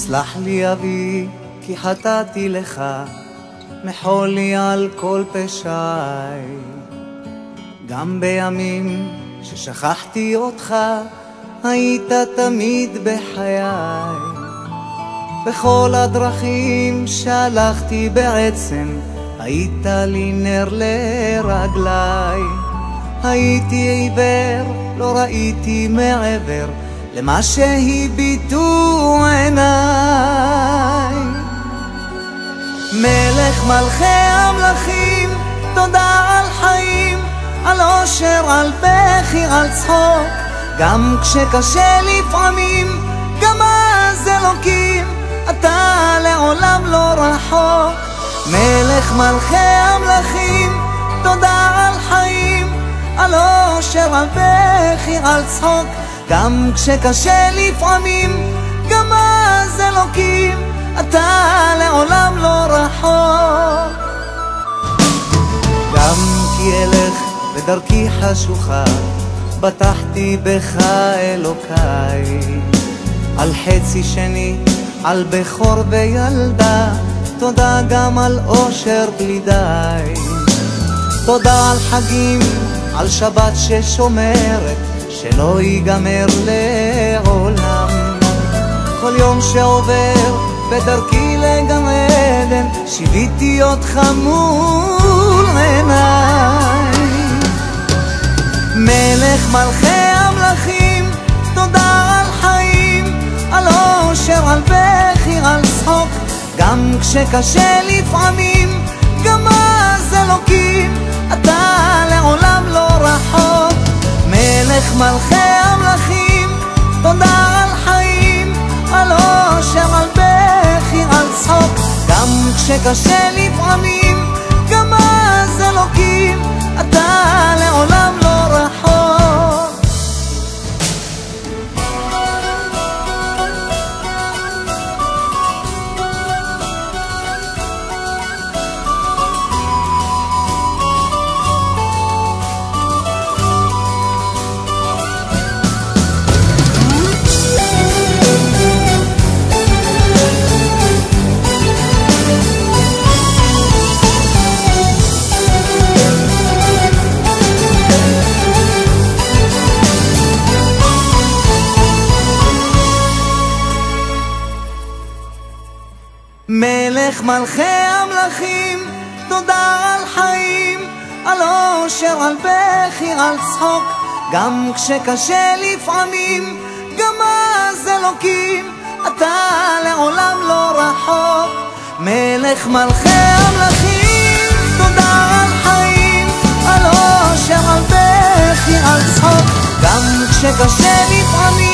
סלח לי אבי, כי חטאתי לך, מחול לי על כל פשעי. גם בימים ששכחתי אותך, היית תמיד בחיי. בכל הדרכים שהלכתי בעצם, היית לי נר לרגלי. הייתי עיוור, לא ראיתי מעבר למה שהביטו עיניי. מלך מלכי המלכים, תודה על חיים, על אושר, על בכי, על צחוק. גם כשקשה לפעמים, גם אז אלוקים, אתה לעולם לא רחוק. מלך מלכי המלכים, תודה על חיים, על אושר, על בכי, על צחוק. גם כשקשה לפעמים, גם אז אלוקים, אתה לעולם לא רחוק. גם כי אלך בדרכי חשוכה, בטחתי בך אלוקיי. על חצי שני, על בכור וילדה, תודה גם על אושר בלי די. תודה על חגים, על שבת ששומרת, שלא ייגמר לעולם. כל יום שעובר בדרכי לגן עדן, שיוויתי אותך מול עיניי. מלך מלכי המלכים, תודה על חיים, על אושר, על בכי, על צחוק. גם כשקשה לפעמים, גם אז אלוקים, אתה לעולם לא רחוק. מלך מלכי המלכים, תודה על חיים, על אושר, על בכי, על צחוק. גם כשקשה לפעמים, גם אז אלוקים, אתה לעולם לא רחוק. מלך מלכי המלכים, תודה על חיים, על אושר, על בכי, על צחוק. גם כשקשה לפעמים, גם אז אלוקים, אתה לעולם לא רחוק. מלך מלכי המלכים, תודה על חיים, על אושר, על בכי, על צחוק. גם כשקשה לפעמים,